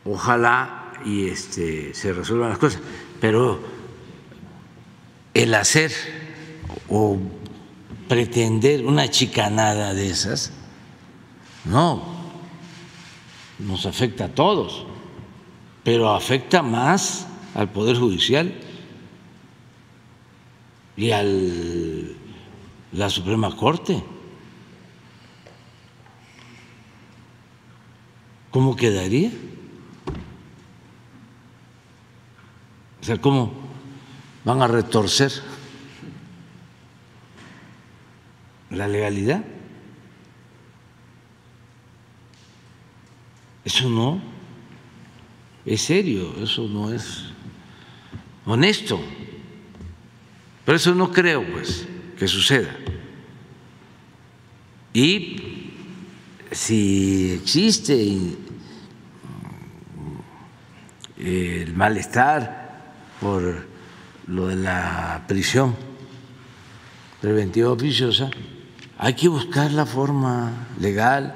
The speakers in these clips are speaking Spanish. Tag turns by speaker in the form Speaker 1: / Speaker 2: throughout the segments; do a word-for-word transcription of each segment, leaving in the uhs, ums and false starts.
Speaker 1: ojalá y este, se resuelvan las cosas, pero el hacer o pretender una chicanada de esas, no, nos afecta a todos, pero afecta más al Poder Judicial y a la Suprema Corte. ¿Cómo quedaría? O sea, ¿cómo van a retorcer la legalidad? Eso no es serio, eso no es honesto. Por eso no creo, pues, que suceda. Y si existe el malestar por lo de la prisión preventiva oficiosa, hay que buscar la forma legal.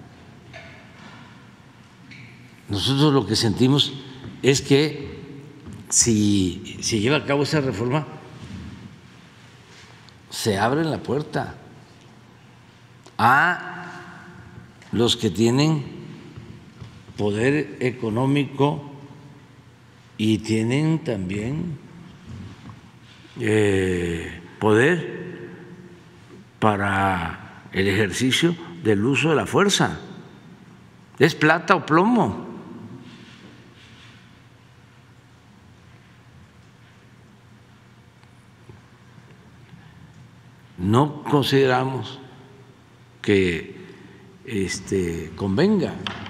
Speaker 1: Nosotros lo que sentimos es que si se lleva a cabo esa reforma, se abre la puerta a los que tienen poder económico y tienen también eh, poder para el ejercicio del uso de la fuerza. Es plata o plomo. No consideramos que este, convenga